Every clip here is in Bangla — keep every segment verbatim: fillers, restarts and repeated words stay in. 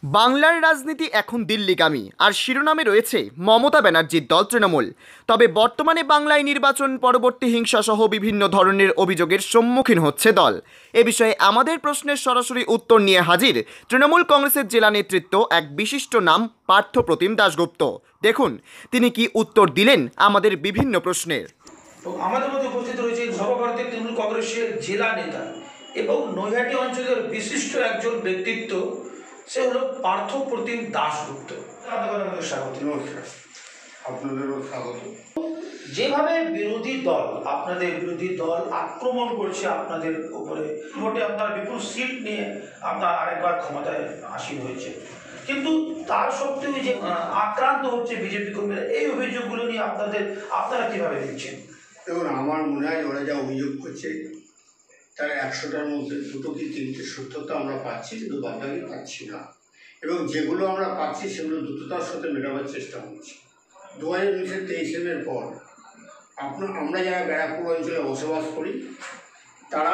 বাংলার রাজনীতি এখন দিল্লিগামী, আর শিরোনামে রয়েছে মমতা ব্যানার্জির দল তৃণমূল। তবে বর্তমানে বাংলায় নির্বাচন পরবর্তী হিংসাসহ বিভিন্ন ধরনের অভিযোগের সম্মুখীন হচ্ছে দল। এ বিষয়ে আমাদের প্রশ্নের সরাসরি উত্তর নিয়ে হাজির তৃণমূল কংগ্রেসের জেলা নেতৃত্ব এক বিশিষ্ট নাম পার্থপ্রতিম দাশগুপ্ত। দেখুন তিনি কি উত্তর দিলেন আমাদের বিভিন্ন প্রশ্নের। আমাদের মধ্যে উপস্থিত রয়েছে সর্বভারতীয় তৃণমূল কংগ্রেসের জেলা নেতা এবং নৈহাটি অঞ্চলের বিশিষ্ট একজন ব্যক্তিত্ব, সে হলো পার্থপ্রতিম দাশগুপ্ত। আপনাদের স্বাগত। নমস্কার, আপনাদেরও স্বাগত। যেভাবে বিরোধী দল আপনাদের বিরোধী দল আক্রমণ করছে আপনাদের উপরে, ভোটে আপনারা বিপুল সিট নিয়ে আপনার আরেকবার ক্ষমতায় আসীন হয়েছে, কিন্তু তার সত্ত্বেও যে আক্রান্ত হচ্ছে বিজেপি কর্মীরা, এই অভিযোগগুলো নিয়ে আপনাদের আপনারা কিভাবে দেখছেন? দেখুন, আমার মনে হয় ওরা যা অভিযোগ করছে তার একশোটার মধ্যে দুটো কি তিনটে সত্যতা আমরা পাচ্ছি, কিন্তু বাদবাকি পাচ্ছি না। এবং যেগুলো আমরা পাচ্ছি সেগুলো দ্রুততার সাথে মেটাবার চেষ্টা করছি। দু হাজার উনিশের তেইশে মের পর আপনার আমরা যারা ব্যারাকপুর অঞ্চলে বসবাস করি তারা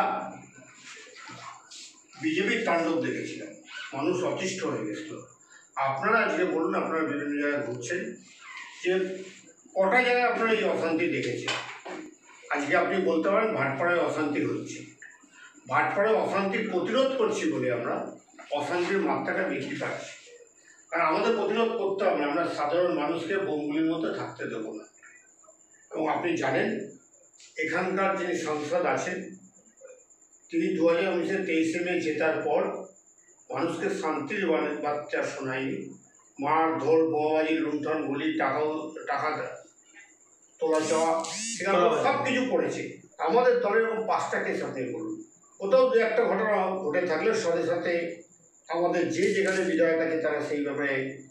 বিজেপির তাণ্ডব দেখেছিলাম, মানুষ অতিষ্ঠ হয়ে গেছিল। আপনারা আজকে বলুন, আপনারা বিভিন্ন জায়গায় ঘুরছেন, যে কটা জায়গায় আপনারা এই অশান্তি দেখেছেন। আজকে আপনি বলতে পারেন ভাটপাড়ায় অশান্তি হচ্ছে, ভাটপাড়ায় অশান্তি প্রতিরোধ করছি বলে আমরা অশান্তির মাত্রাটা বৃদ্ধি পাচ্ছি। কারণ আমাদের প্রতিরোধ করতে হবে, আমরা সাধারণ মানুষকে বোমগুলির মধ্যে থাকতে দেবো না। এবং আপনি জানেন এখানকার যিনি সাংসদ আছেন তিনি দু হাজার উনিশের তেইশে মে জেতার পর মানুষকে শান্তির বার্তা শোনায়নি। মার ধর, বোমাবাজি, লুণ্ঠন, গুলি, টাকা টাকা তোলা চাওয়া, সেখানে সব কিছু করেছে। আমাদের দলের এরকম পাঁচটা কেস আপনি বলুন, কোথাও দু একটা ঘটনা ঘটে থাকলে সাথে সাথে আমাদের যে যেখানে বিধায়ক আছে তারা সেই ব্যাপারে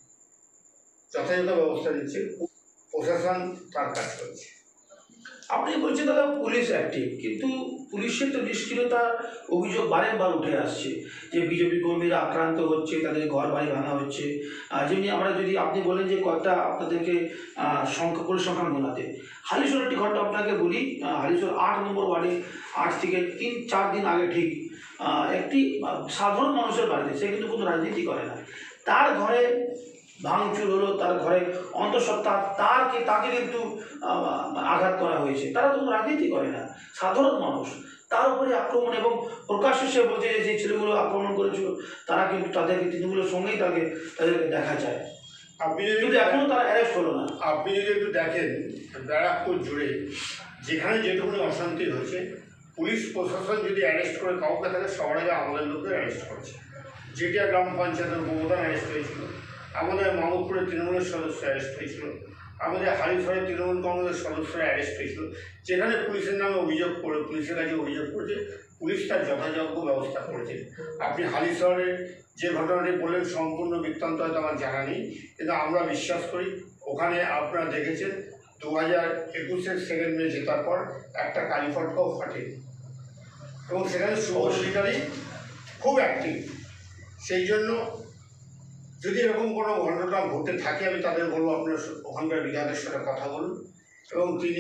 যথাযথ ব্যবস্থা নিচ্ছে, প্রশাসন তার কাজ করছে। আপনি বলছেন দাদা পুলিশ অ্যাক্টিভ, কিন্তু পুলিশের তো নিষ্ক্রিয়তার অভিযোগ বারবার উঠে আসছে, যে বিজেপি কর্মীরা আক্রান্ত হচ্ছে, তাদের ঘর বাড়ি ভাঙা হচ্ছে। যেমনি আমরা যদি আপনি বলেন যে কয়েকটা আপনাদেরকে সংখ্যা পরিসংখ্যান গোনাতে, হালিশোর একটি ঘটনা আপনাকে বলি। হালিশোর আট নম্বর ওয়ার্ডে আট থেকে তিন চার দিন আগে ঠিক একটি সাধারণ মানুষের বাড়িতে, সে কিন্তু কোনো রাজনীতি করে না, তার ঘরে ভাঙচুর হলো, তার ঘরে অন্তঃসত্ত্বা তারকে তাকে কিন্তু আঘাত করা হয়েছে। তারা তো রাজনীতি করে না, সাধারণ মানুষ, তার উপরে আক্রমণ। এবং প্রকাশ্যে সে বলছে যে ছেলেগুলো আক্রমণ করেছিল তারা কিন্তু তাদেরকে তৃণমূলের সঙ্গেই তাকে তাদেরকে দেখা যায়। আপনি যদি কিন্তু এখনো তারা অ্যারেস্ট হলো না। আপনি যদি একটু দেখেন ব্যারাকপুর জুড়ে যেখানে যেটুকুনি অশান্তি হয়েছে, পুলিশ প্রশাসন যদি অ্যারেস্ট করে কাউকে থাকে সবার আগে আমাদের লোকদের অ্যারেস্ট করছে। যেটা গ্রাম পঞ্চায়েতের মমতা অ্যারেস্ট হয়েছিল, আমাদের মামুদপুরের তৃণমূলের সদস্য অ্যারেস্ট হয়েছিল, আমাদের হালিশহরের তৃণমূল কংগ্রেসের সদস্যরা অ্যারেস্ট হয়েছিল। যেখানে পুলিশের নামে অভিযোগ করে, পুলিশের কাছে অভিযোগ করেছে, পুলিশ তার যথাযোগ্য ব্যবস্থা করেছে। আপনি হালিশহরের যে ঘটনাটি বললেন সম্পূর্ণ বৃত্তান্ত হয়তো আমার জানা নেই, কিন্তু আমরা বিশ্বাস করি ওখানে আপনারা দেখেছেন দু হাজার একুশের সেকেন্ড মে জেতার পর একটা কালীফটকাও ফাটে, এবং সেখানে শুভশ্রীকারী খুব অ্যাক্টিভ। সেই জন্য যদি এরকম কোনো ঘটনা ঘটে থাকে আমি তাদের বলবো আপনার ওখানকার বিধায়কের সাথে কথা বলুন, এবং তিনি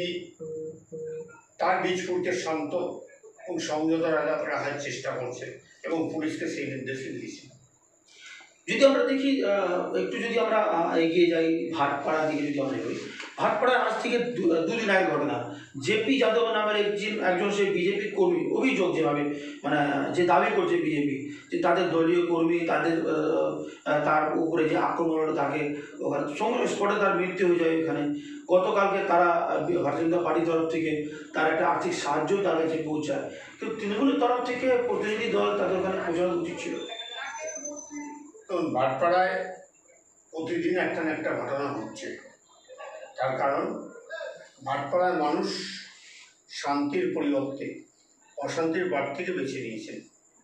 তার বীজপুরকে শান্ত এবং সংযত রাখার চেষ্টা করছেন এবং পুলিশকে সেই নির্দেশই দিয়েছেন। যদি আমরা দেখি একটু যদি আমরা এগিয়ে যাই ভাটপাড়া দিকে, যদি আমরা এগোই, ভাটপাড়ার আজ থেকে দুদিন আগের ঘটনা, জেপি যাদব নামের একজন একজন সেই বিজেপি কর্মী, অভিযোগ যেভাবে মানে যে দাবি করছে বিজেপি যে তাদের দলীয় কর্মী তাদের তার উপরে যে আক্রমণ হলো, তাকে ওখানে সঙ্গে স্পটে তার মৃত্যু হয়ে যায়। এখানে গতকালকে তারা ভারতীয় জনতা পার্টির তরফ থেকে তার একটা আর্থিক সাহায্য তার কাছে পৌঁছায়, কিন্তু তৃণমূলের তরফ থেকে প্রতিনিধি দল তাদের ওখানে পৌঁছানো উচিত ছিল। তখন ভাটপাড়ায় প্রতিদিন একটা না একটা ঘটনা হচ্ছে, তার কারণ ভাটপাড়ার মানুষ শান্তির পরিবর্তে অশান্তির বাট থেকে বেছে নিয়েছেন।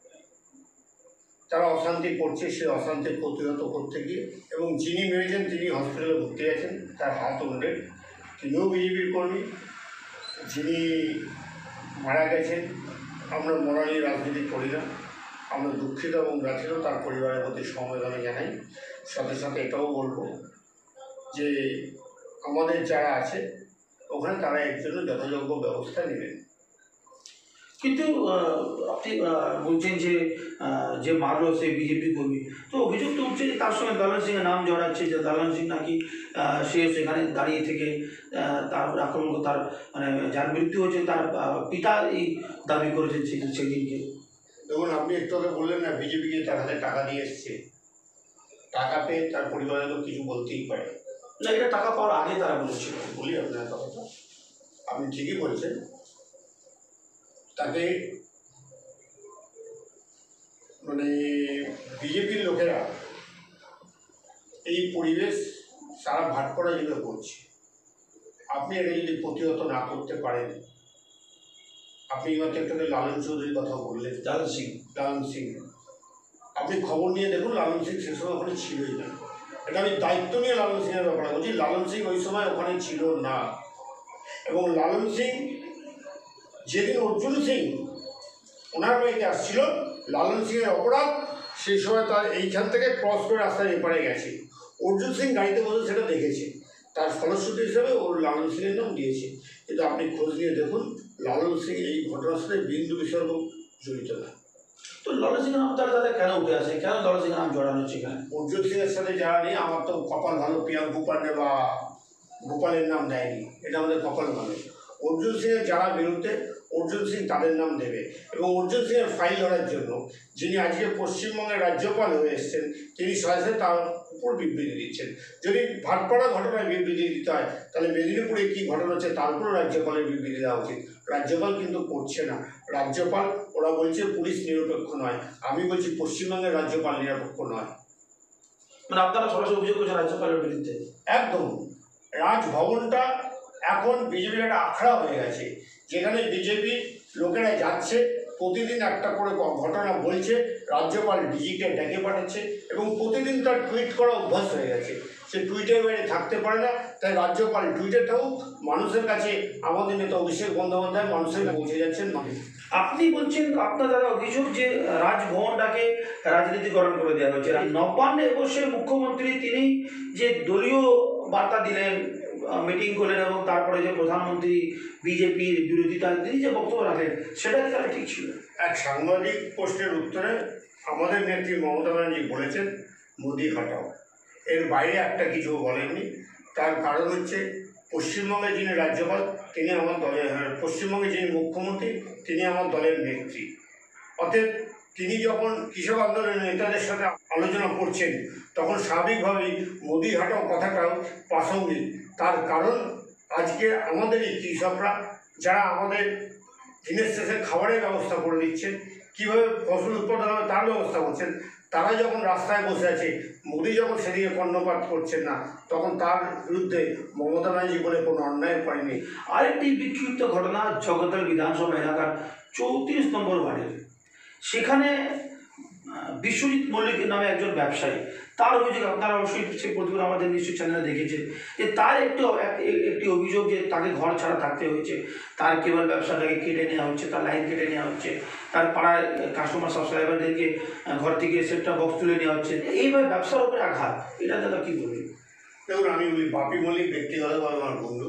তারা অশান্তি করছে, সে অশান্তি প্রতিহত করতে গিয়ে, এবং যিনি মেরেছেন তিনি হসপিটালে ভর্তি আছেন, তার হাত উন্ডেড, তিনিও বিজেপির কর্মী। যিনি মারা গেছেন, আমরা মরা নিয়ে রাজনীতি করি না, আমরা দুঃখিত এবং ব্যথিত, তার পরিবারের প্রতি সমবেদনা জানাই। সাথে সাথে এটাও বলবো যে আমাদের যারা আছে ওখানে তারা এর জন্য যথাযোগ্য ব্যবস্থা নেবেন। কিন্তু আহ, আপনি আহ, বলছেন যে আহ, যে মারলো সে বিজেপি কর্মী, তো অভিযোগ তো উঠছে যে তার সঙ্গে লালন সিংয়ের নাম জড়াচ্ছে, যে লালন সিং নাকি আহ, সে সেখানে দাঁড়িয়ে থেকে আহ, তার আক্রমণ করে, তার মানে যার মৃত্যু হয়েছে তার আহ, পিতা এই দাবি করেছেন সে- সেদিনকে। দেখুন, আপনি একটু আগে বললেন না বিজেপিকে তার হাতে টাকা দিয়ে এসছে, টাকা পেয়ে তার পরিবারের লোক কিছু বলতেই পারে। না, এটা টাকা পাওয়ার আগে তারা বলেছিল। বলি আপনার কথাটা, আপনি ঠিকই বলছেন। তাকে মানে বিজেপির লোকেরা এই পরিবেশ সারা ভাটপড়া জুড়ে করছে। আপনি এটা যদি প্রতিহত না করতে পারেন, আপনি মাত্র একটা লালন চৌধুরীর কথা বললেন, লালন সিং লালন সিং, আপনি খবর নিয়ে দেখুন লালন সিং সে সময় ওখানে ছিলই না। এটা আমি দায়িত্ব নিয়ে লালন সিংয়ের ব্যাপারে বলছি, লালন সিং ওই সময় ওখানে ছিল না। এবং লালন সিং যেদিন অর্জুন সিং ওনার বাড়িতে আসছিল, লালন সিংয়ের অপরাধ সেই সময় তার এইখান থেকে ক্রস করে রাস্তার এপারে গেছে, অর্জুন সিং গাড়িতে বসে সেটা দেখেছে, তার ফলশ্রুতি হিসাবে ওর লালন সিংয়ের নাম দিয়েছে। কিন্তু আপনি খোঁজ নিয়ে দেখুন লালন সিং এই ঘটনার সাথে বিন্দু বিসর্গ জড়িত না। তো লালন সিংয়ের নাম তাহলে তাদের কেন উঠে আসে, কেন লালন সিংয়ের নাম জড়ানো হচ্ছে এখানে? অর্জুন সিংয়ের সাথে যারা নেই, আমার তো কপাল ভালো প্রিয়াঙ্কু পান্ডে বা গোপালের নাম দেয়নি, এটা আমাদের কপাল ভালো। অর্জুন সিংয়ের যারা বিরুদ্ধে, অর্জুন সিং তাদের নাম দেবে। এবং অর্জুন সিংয়ের ফাইল ধরার জন্য যিনি আজকে পশ্চিমবঙ্গের রাজ্যপাল হয়ে এসছেন, তিনি সরাসরি তার উপর বিবৃতি দিচ্ছেন। যদি ভাটপাড়া ঘটনায় বিবৃতি দিতে হয়, তাহলে মেদিনীপুরে কী ঘটনা হচ্ছে তার উপরও রাজ্যপালের বিবৃতি দেওয়া উচিত। রাজ্যপাল কিন্তু করছে না। রাজ্যপাল, ওরা বলছে পুলিশ নিরপেক্ষ নয়, আমি বলছি পশ্চিমবঙ্গের রাজ্যপাল নিরপেক্ষ নয়। মানে আপনারা সরাসরি অভিযোগ করছেন রাজ্যপালের বিরুদ্ধে? একদম। রাজভবনটা এখন বিজেপির একটা আখড়া হয়ে গেছে, যেখানে বিজেপি লোকেরা যাচ্ছে, প্রতিদিন একটা করে ঘটনা বলছে, রাজ্যপাল ডিজিকে ডেকে পাঠাচ্ছে এবং প্রতিদিন তার টুইট করা অভ্যাস হয়ে গেছে। সে টুইটের বাইরে থাকতে পারে না, তাই রাজ্যপাল টুইটে থাকুক, মানুষের কাছে আমাদের নেতা অভিষেক বন্দ্যোপাধ্যায় মানুষের কাছে পৌঁছে যাচ্ছেন। মানুষ আপনি বলছেন আপনার দ্বারা অভিযোগ যে রাজভবনটাকে রাজনীতিকরণ করে দেওয়া হয়েছে। নবান্নে বসে মুখ্যমন্ত্রী তিনি যে দলীয় বার্তা দিলেন, মিটিং করলেন এবং তারপরে যে প্রধানমন্ত্রী বিজেপির বিরোধিতা তিনি যে বক্তব্য রাখলেন, সেটা কি তারা ঠিক ছিল? এক সাংবাদিক পোস্টের উত্তরে আমাদের নেত্রী মমতা ব্যানার্জি বলেছেন মোদি হটাও, এর বাইরে একটা কিছু বলেননি। তার কারণ হচ্ছে পশ্চিমবঙ্গে যিনি রাজ্যপাল তিনি আমার দলের, পশ্চিমবঙ্গে যিনি মুখ্যমন্ত্রী তিনি আমার দলের নেত্রী। অতএব তিনি যখন কৃষক আন্দোলনের নেতাদের সাথে আলোচনা করছেন, তখন স্বাভাবিকভাবেই মোদি হটাও কথাটাও প্রাসঙ্গিক। তার কারণ আজকে আমাদের এই কৃষকরা, যারা আমাদের দিনের শেষে খাবারের ব্যবস্থা করে দিচ্ছেন, কীভাবে ফসল উৎপাদন হবে তার ব্যবস্থা করছেন, তারা যখন রাস্তায় বসে আছে, মোদি যখন সেদিকে কর্ণপাত করছেন না, তখন তার বিরুদ্ধে মমতা ব্যানার্জি বলে কোনো অন্যায় করেনি। আরেকটি বিক্ষিপ্ত ঘটনা জগদ্দল বিধানসভা এলাকার চৌত্রিশ নম্বর ওয়ার্ডের, সেখানে বিশ্বজিৎ মল্লিক নামে একজন ব্যবসায়ী, তার অভিযোগ আপনারা অবশ্যই সেই প্রতিবেদন আমাদের নিশ্চয়ই চ্যানেলে দেখেছে, যে তার একটি একটি অভিযোগ যে তাকে ঘর ছাড়া থাকতে হয়েছে, তার কেবল ব্যবসাটাকে কেটে নেওয়া হচ্ছে, তার লাইন কেটে নেওয়া হচ্ছে, তার পাড়ায় কাস্টমার সাবস্ক্রাইবারদেরকে ঘর থেকে সেটটা বক্স তুলে নেওয়া হচ্ছে, এইভাবে ব্যবসার উপরে আঘাত, এটা দাদা কী বলবেন? দেখুন, আমি বলি বাপি মল্লিক ব্যক্তিগতভাবে আমার বন্ধু।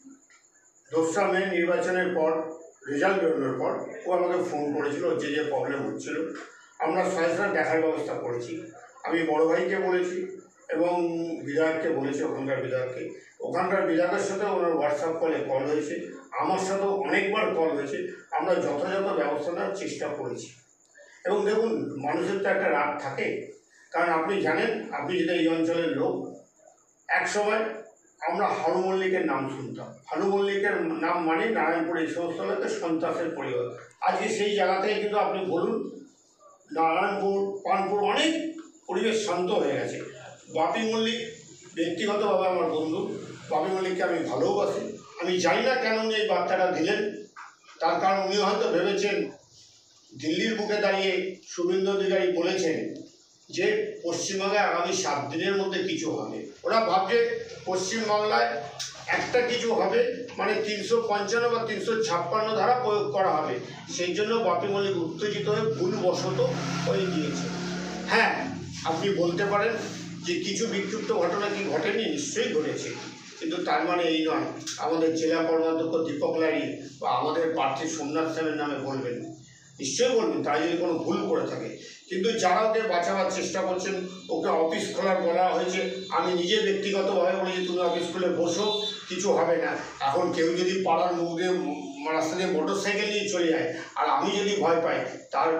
দোসরা মে নির্বাচনের পর, রেজাল্ট বেরোনোর পর ও আমাকে ফোন করেছিল, যে যে প্রবলেম হচ্ছিল আমরা সরাসরি দেখার ব্যবস্থা করেছি। আমি বড় ভাইকে বলেছি এবং বিধায়ককে বলেছি, ওখানকার বিধায়ককে। ওখানকার বিধায়কের সাথে ওনার হোয়াটসঅ্যাপ কলে কল হয়েছে, আমার সাথেও অনেকবার কল হয়েছে। আমরা যথাযথ ব্যবস্থা নেওয়ার চেষ্টা করেছি। এবং দেখুন, মানুষের তো একটা রাগ থাকে, কারণ আপনি জানেন, আপনি যদি এই অঞ্চলের লোক, এক সময় আমরা হারু মল্লিকের নাম শুনতাম। হারু মল্লিকের নাম মানে নারায়ণপুর এই সমস্ত এলাকায় সন্ত্রাসের পরিবার। আজকে সেই জায়গা থেকে কিন্তু আপনি বলুন, নারায়ণপুর, পানপুর অনেক পরিবেশ শান্ত হয়ে গেছে। বাপি মল্লিক ব্যক্তিগতভাবে আমার বন্ধু, বাপি মল্লিককে আমি ভালোবাসি। আমি জানি না কেন উনি এই বার্তাটা দিলেন, তার কারণ উনি হয়তো ভেবেছেন, দিল্লির বুকে দাঁড়িয়ে শুভেন্দু অধিকারী বলেছেন যে পশ্চিমবঙ্গে আগামী সাত দিনের মধ্যে কিছু হবে। ওরা ভাবছে পশ্চিমবাংলায় একটা কিছু হবে, মানে তিনশো পঞ্চান্ন বা তিনশো ছাপ্পান্ন ধারা প্রয়োগ করা হবে। সেই জন্য বাপি মল্লিক উত্তেজিত হয়ে ভুলবশত হয়ে গিয়েছে। হ্যাঁ, আপনি বলতে পারেন যে কিছু বিক্ষিপ্ত ঘটনা কি ঘটেনি, নিশ্চয়ই ঘটেছে। কিন্তু তার মানে এই নয় আমাদের জেলা কর্মাধ্যক্ষ দীপক লাহিড়ী বা আমাদের প্রার্থী সোমনাথ সেনের নামে বলবেন, নিশ্চয়ই বলবেন তাই যদি কোনো ভুল করে থাকে। কিন্তু যারা ওকে বাঁচাবার চেষ্টা করছেন, ওকে অফিস খোলার বলা হয়েছে, আমি নিজে ব্যক্তিগতভাবে বলেছি তুমি অফিস খুলে বসো, কিছু হবে না। এখন কেউ যদি পাড়ার মুখ দিয়ে রাস্তা দিয়ে মোটর সাইকেল নিয়ে চলে যায় আর আমি যদি ভয় পাই, তার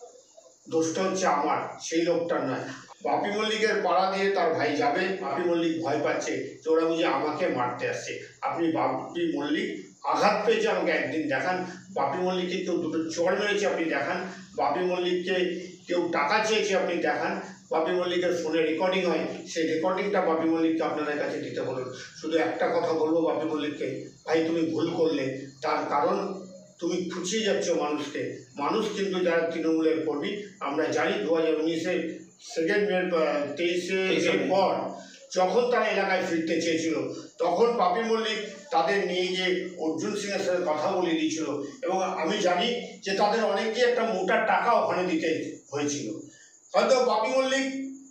দোষটা হচ্ছে আমার, সেই লোকটার নয়। বাপি মল্লিকের পাড়া দিয়ে তার ভাই যাবে, বাপি মল্লিক ভয় পাচ্ছে যে ওরা বুঝে আমাকে মারতে আসছে। আপনি বাপি মল্লিক আঘাত পেয়েছে আমাকে একদিন দেখান, বাপি মল্লিককে কেউ দুটো চড় মেরেছে আপনি দেখান, বাপি মল্লিককে কেউ টাকা চেয়েছে আপনি দেখান, বাপি মল্লিকের ফোনে রেকর্ডিং হয়, সেই রেকর্ডিংটা বাপি মল্লিককে আপনাদের কাছে দিতে বলুন। শুধু একটা কথা বলবো বাপি মল্লিককে, ভাই তুমি ভুল করলে, তার কারণ তুমি খুঁচিয়ে যাচ্ছ মানুষকে। মানুষ কিন্তু যারা তৃণমূলের কর্মী, আমরা জানি দু হাজার উনিশে সেকেন্ড মে তেইশে এর পর যখন তারা এলাকায় ফিরতে চেয়েছিল, তখন বাপি মল্লিক তাদের নিয়ে গিয়ে অর্জুন সিংয়ের সাথে কথা বলে দিয়েছিল এবং আমি জানি যে তাদের অনেককে একটা মোটা টাকা ওখানে দিতে হয়েছিল। হয়তো বাপি মল্লিক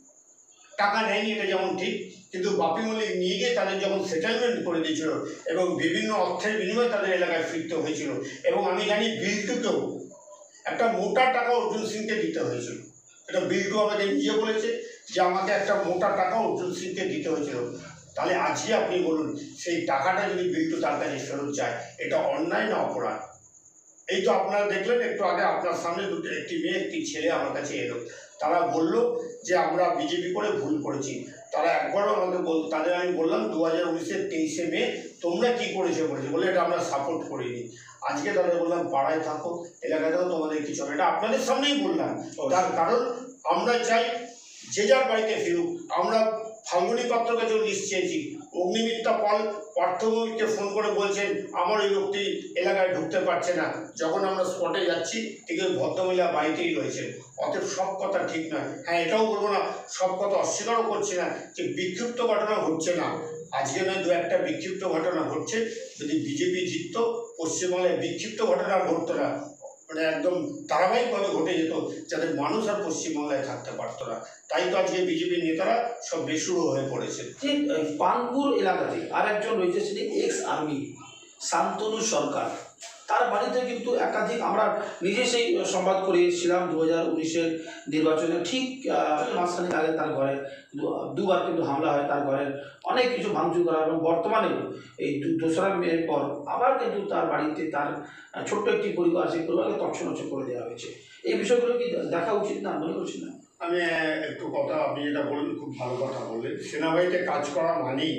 টাকা নেয়নি, এটা যেমন ঠিক, কিন্তু বাপি মল্লিক নিয়ে গিয়ে তাদের যখন সেটেলমেন্ট করে দিয়েছিল এবং বিভিন্ন অর্থের বিনিময়ে তাদের এলাকায় ফিরতে হয়েছিল এবং আমি জানি বিল্টুকেও একটা মোটা টাকা অর্জুন সিংকে দিতে হয়েছিল। এটা বিল্টু আমাকে নিজে বলেছে যে আমাকে একটা মোটা টাকা অর্জুন সিংকে দিতে হয়েছিল। তাহলে আজকে আপনি বলুন, সেই টাকাটা যদি বিল্টু তার কাছে ফেরত যায়, এটা অন্যায় না অপরাধ? এই তো আপনারা দেখলেন একটু আগে আপনার সামনে দুটো, একটি মেয়ে একটি ছেলে আমার কাছে এলো, তারা বলল যে আমরা বিজেপি করে ভুল করেছি। তারা একবারও আমাকে বল, তাদের আমি বললাম দু হাজার উনিশের তেইশে মে তোমরা কী করেছো বলেছে, বলে এটা আমরা সাপোর্ট করিনি। আজকে তাদের বললাম পাড়ায় থাকো, এলাকাতেও তোমাদের কিছু হবে, এটা আপনাদের সামনেই বললাম। তার কারণ আমরা চাই যে যার বাড়িতে ফিরুক। আমরা ফাল্গুনী পাত্র কাছে লিস্ট চেয়েছি, অগ্নিমিত্রা পল পার্থভূমিকে ফোন করে বলছেন আমার ওই লোকটি এলাকায় ঢুকতে পারছে না। যখন আমরা স্পটে যাচ্ছি ঠিক ওই ভদ্রমহিলা বাড়িতেই রয়েছেন। অতএব সব কথা ঠিক নয়। হ্যাঁ, এটাও বলবো না, সব কথা অস্বীকারও করছি না যে বিক্ষিপ্ত ঘটনা হচ্ছে না। আজকে নয় দু একটা বিক্ষিপ্ত ঘটনা ঘটছে। যদি বিজেপি জিতত, পশ্চিমবাংলায় বিক্ষিপ্ত ঘটনা ঘটতো না, মানে একদম ধারাবাহিকভাবে ঘটে যেত, যাদের মানুষ আর পশ্চিমবাংলায় থাকতে পারতো না। তাই তো আজকে বিজেপির নেতারা সব বেসুরো হয়ে পড়েছে। যে পানপুর এলাকাতে আর একজন রয়েছে, সেটি এক্স আর্মি শান্তনু সরকার, তার বাড়িতে কিন্তু একাধিক, আমরা নিজে সেই সংবাদ করে এসেছিলাম দু হাজার উনিশের নির্বাচনে ঠিক মাসখানেক আগে তার ঘরে দুবার কিন্তু হামলা হয়, তার ঘরের অনেক কিছু ভাঙচুর করা, এবং বর্তমানে এই দোসরা মের পর আবার কিন্তু তার বাড়িতে তার ছোট্ট একটি পরিবার, সেই পরিবারকে তছনছ করে দেওয়া হয়েছে। এই বিষয়গুলো কি দেখা উচিত না মনে করছি না? আমি একটু কথা, আপনি যেটা বললেন খুব ভালো কথা বললেন। সেনাবাহিনীতে কাজ করা মানেই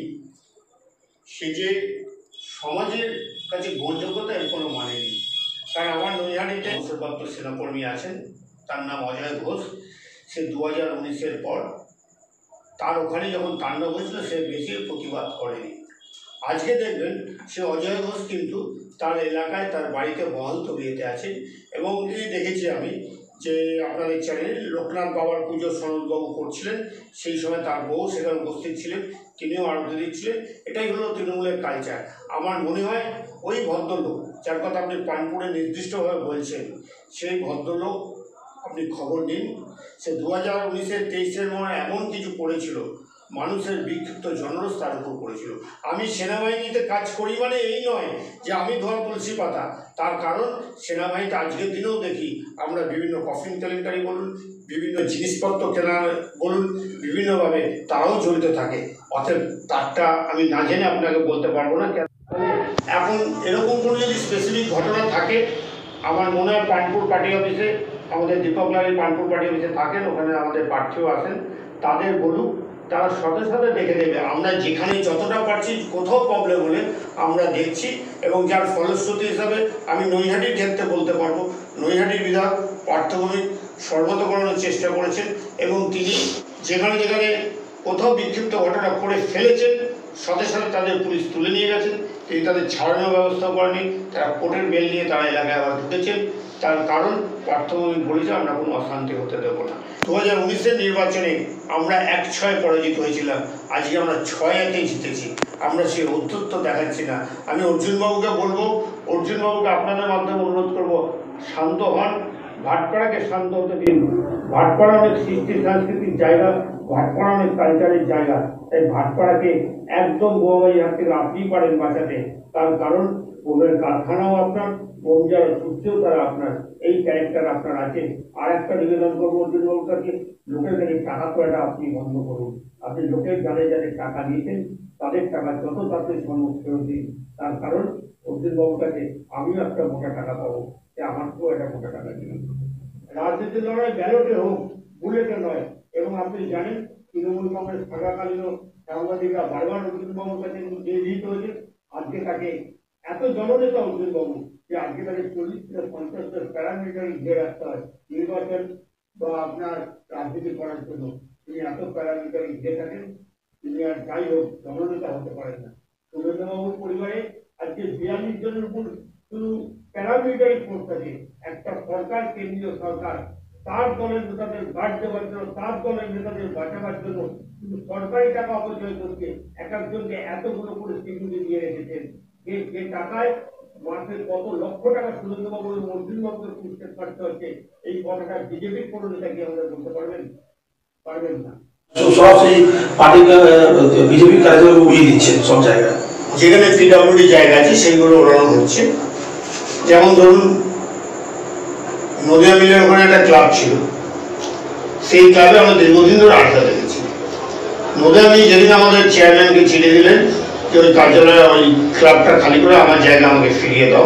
সে যে সমাজের কাছে গ্রহণযোগ্যতা এর কোনো মানে নেই। কারণ আমার নৈহাটিতে অবসরপ্রাপ্ত সেনাকর্মী আছেন, তার নাম অজয় ঘোষ। সে দু হাজার উনিশের পর তার ওখানে যখন তাণ্ডব হয়েছিল সে বেশি প্রতিবাদ করেনি। আজকে দেখবেন সে অজয় ঘোষ কিন্তু তার এলাকায় তার বাড়িতে বহাল তবিয়েতে আছেন। এবং এই দেখেছি আমি যে আপনাদের চ্যানেলে লোকনাথ বাবার পুজো সনদবাবু করছিলেন, সেই সময় তার বউ সেখানে উপস্থিত ছিলেন, তিনিও আরতি দিচ্ছিলেন। এটাই হলো তৃণমূলের কালচার। আমার মনে হয় ওই ভদ্রলোক যার কথা আপনি পানপুরে নির্দিষ্টভাবে বলছেন, সেই ভদ্রলোক আপনি খবর নিন। সে দু হাজার উনিশের তেইশের মনে এমন কিছু করেছিল, মানুষের বিক্ষিপ্ত জনরোষ তার উপর করেছিল। আমি সেনাবাহিনীতে কাজ করি মানে এই নয় যে আমি ধর তুলসী পাতা। তার কারণ সেনাবাহিনীতে আজকের দিনেও দেখি আমরা বিভিন্ন কফিন কেলেঙ্কারি বলুন, বিভিন্ন জিনিসপত্র কেনা বলুন, বিভিন্নভাবে তারাও জড়িত থাকে। অতএব তারটা আমি না জেনে আপনাকে বলতে পারবো না। এখন এরকম কোনো যদি স্পেসিফিক ঘটনা থাকে, আমার মনে হয় পানপুর পার্টি অফিসে, আমাদের দীপক লাহিড়ী পানপুর পার্টি অফিসে থাকেন, ওখানে আমাদের প্রার্থীও আসেন, তাদের বলুক, তারা সাথে সাথে দেখে দেবে। আমরা যেখানে যতটা পারছি, কোথাও প্রবলেম হলে আমরা দেখছি, এবং যার ফলশ্রুতি হিসাবে আমি নৈহাটির ক্ষেত্রে বলতে পারবো, নৈহাটির বিধায়ক পার্থভূমিক সর্বতকরণের চেষ্টা করেছেন এবং তিনি যেখানে যেখানে কোথাও বিক্ষিপ্ত ঘটনা করে ফেলেছেন সাথে সাথে তাদের পুলিশ তুলে নিয়ে গেছেন। তিনি তাদের ছাড়ানোর ব্যবস্থা করেনি, তারা কোর্টের বেল নিয়ে তারা এলাকায় আবার ঢুকেছেন। তার কারণ পার্থভূমিক বলেছে আমরা কোনো অশান্তি হতে দেবো না। দু হাজার উনিশের নির্বাচনে আমরা এক ছয় পরাজিত হয়েছিলাম, আজকে আমরা ছয় একে জিতেছি। আমরা সেই ঔদ্ধত্য দেখাচ্ছি না। আমি অর্জুনবাবুকে বলবো, অর্জুনবাবুকে আপনাদের মাধ্যমে অনুরোধ করবো, শান্ত হন, ভাটপাড়াকে শান্ত হতে দিন। ভাটপাড়া অনেক সৃষ্টি সাংস্কৃতিক জায়গা, ভাটপাড়া অনেক কালচারের জায়গা, তাই ভাটপাড়াকে একদম বোমাবাজি হাত থেকে আপনি পারেন বাঁচাতে, তার কারণ বোমের কারখানাও আপনার, বোম যারা ছুটছেও তারা আপনার, এই ক্যারেক্টার আপনার আছে। আর একটা নিবেদন করবো অর্জুন বাবুর কাছে, লোকের কাছে টাকা তোলাটা আপনি বন্ধ করুন। আপনি লোকের যাদের যাদের টাকা দিয়েছেন তাদের টাকা যত তাড়াতাড়ি সম্মুখ ফেরত দিন, তার কারণ অর্জুন বাবুর কাছে আমিও একটা মোটা টাকা পাবো, যে আমাকেও একটা মোটা টাকা দিলাম। রাজনীতির লড়াই ব্যালটে হোক, বুলেটে নয়। এবং আপনি জানেন তৃণমূল কংগ্রেস থাকাকালীন সাংবাদিকরা বারবার অর্জুন বাবুর কাছে নিয়োজিত হয়েছে। আজকে তাকে এত জননেতা অর্জুন বাবু যে আজকে তাকে চল্লিশ থেকে পঞ্চাশটা প্যারামিটারি ঘিরে রাখতে হয় নির্বাচন বা আপনার রাজনীতি করার জন্য। তিনি এত প্যারামিটারি ঘিরে থাকেন, তিনি আর যাই হোক জননেতা হতে পারেন না। সুরেন্দ্রবাবুর পরিবারে আজকে বিয়াল্লিশ জনের উপর শুধু প্যারামিটারি ফোর্স আছে। একটা সরকার, কেন্দ্রীয় সরকার, তার দলের নেতাদের গার্ড দেওয়ার জন্য, তার দলের নেতাদের বাঁচাবার জন্য কিন্তু সরকারি টাকা অপচয় করছে। এক একজনকে এতগুলো করে স্বীকৃতি দিয়ে রেখেছেন, যে যে টাকায় মাসে কত লক্ষ টাকা সুরেন্দ্রবাবু এবং অর্জুনবাবুকে পুরস্কার করতে হচ্ছে, এই কথাটা বিজেপির কোনো নেতা কি আমাদের বলতে পারবেন? পারবেন না। সব সেই পার্টি বিজেপি কার্যক্রম উড়িয়ে দিচ্ছে সব জায়গায়, যেখানে পিডব্লিউডি জায়গা আছে সেইগুলো ওড়ানো হচ্ছে। যেমন ধরুন নদিয়া মিলের ওখানে একটা ক্লাব ছিল, সেই ক্লাবে আমরা দীর্ঘদিন ধরে আড্ডা দেখেছি। নদিয়া মিল যেদিন আমাদের চেয়ারম্যানকে ছিঁড়ে দিলেন যে ওই কার্যালয়ে ওই ক্লাবটা খালি করে আমার জায়গা আমাকে ফিরিয়ে দাও,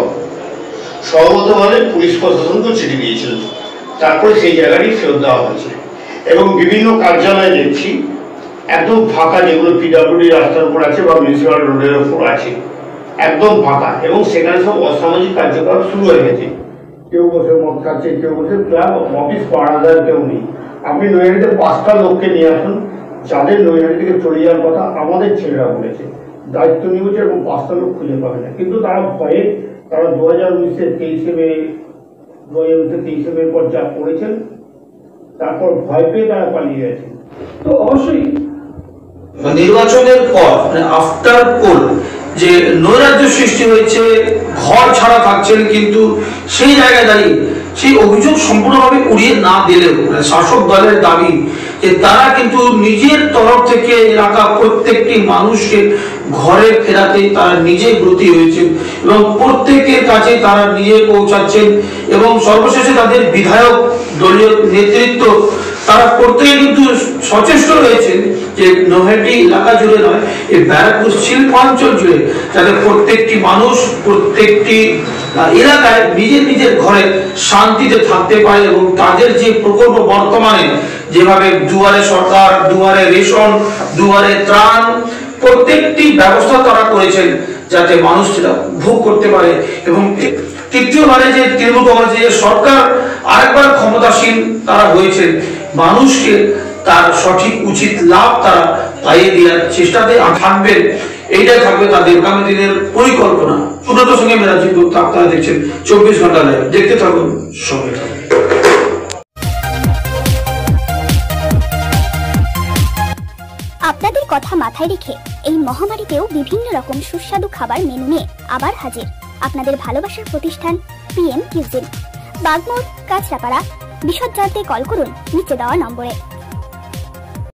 সর্বতভাবে পুলিশ প্রশাসনকেও চিঠি দিয়েছিলেন, তারপরে সেই জায়গাটি ফেরত দেওয়া হয়েছে। এবং বিভিন্ন কার্যালয়ে দেখছি একদম ফাঁকা, যেগুলো পিডব্লিউডি রাস্তার উপর আছে বা মিউনিসিপাল রোডের উপর আছে, একদম ফাঁকা, এবং সেখানে সব অসামাজিক কার্যকলাপ শুরু হয়ে গেছে। কেউ বসে মদ খাচ্ছে, কেউ বসে ক্লাব অফিস পাড়া দেওয়ার কেউ নেই। আপনি নৈহাটিতে পাঁচটা লোককে নিয়ে আসুন যাদের নৈহাটি থেকে চলে যাওয়ার কথা আমাদের ছেলেরা বলেছে, দায়িত্ব নিয়েছে, এবং পাঁচটা লোক খুঁজে পাবে না। কিন্তু তারা ভয়ে, তারা দু হাজার উনিশে তেইশে মে দু হাজার উনিশে তেইশে মে পর যা করেছেন, তারপর ভয় পেয়ে তারা পালিয়ে গেছে। তো অবশ্যই নির্বাচনের পর মানে আফটার পোল যে নৈরাজ্য সৃষ্টি হয়েছে, ঘর ছাড়া থাকছেন, কিন্তু সেই জায়গায় দাঁড়িয়ে সেই অভিযোগ সম্পূর্ণভাবে উড়িয়ে না দিলেও শাসক দলের দাবি যে তারা কিন্তু নিজের তরফ থেকে এলাকা প্রত্যেকটি মানুষকে ঘরে ফেরাতে তারা নিজে ব্রতী হয়েছেন এবং প্রত্যেকের কাছে তারা নিজে পৌঁছাচ্ছেন। এবং সর্বশেষে তাদের বিধায়ক দলীয় নেতৃত্ব তারা প্রত্যেকে কিন্তু সচেষ্ট রয়েছেন যে নৈহাটি এলাকা জুড়ে নয়, এই ব্যারাকপুর শিল্পাঞ্চল জুড়ে যাতে প্রত্যেকটি মানুষ প্রত্যেকটি এলাকায় নিজের নিজের ঘরে শান্তিতে থাকতে পারে। এবং তাদের যে প্রকল্প বর্তমানে যেভাবে দুয়ারে সরকার, দুয়ারে রেশন, দুয়ারে ত্রাণ, প্রত্যেকটি ব্যবস্থা তারা করেছেন যাতে মানুষ সেটা ভোগ করতে পারে। এবং তৃতীয়বারে যে তৃণমূল কংগ্রেসের সরকার আরেকবার ক্ষমতাসীন তারা হয়েছেন, মানুষকে তার সঠিক উচিত লাভ তারা পাইয়ে দেওয়ার চেষ্টাতে থাকবেন, এইটাই থাকবে তাদের আগামী দিনের পরিকল্পনা। সুব্রত সঙ্গে মেরাজি গুপ্তা, আপনারা দেখছেন চব্বিশ ঘন্টা লাইভ, দেখতে থাকুন, সঙ্গে থাকুন। আপনাদের কথা মাথায় রেখে এই মহামারীতেও বিভিন্ন রকম সুস্বাদু খাবার মেনু নিয়ে আবার হাজির আপনাদের ভালোবাসার প্রতিষ্ঠান পিএম কিউজিন, বাগমোড়, কাঁচরাপাড়া। বিশদ জানতে কল করুন নিচে দেওয়া নম্বরে।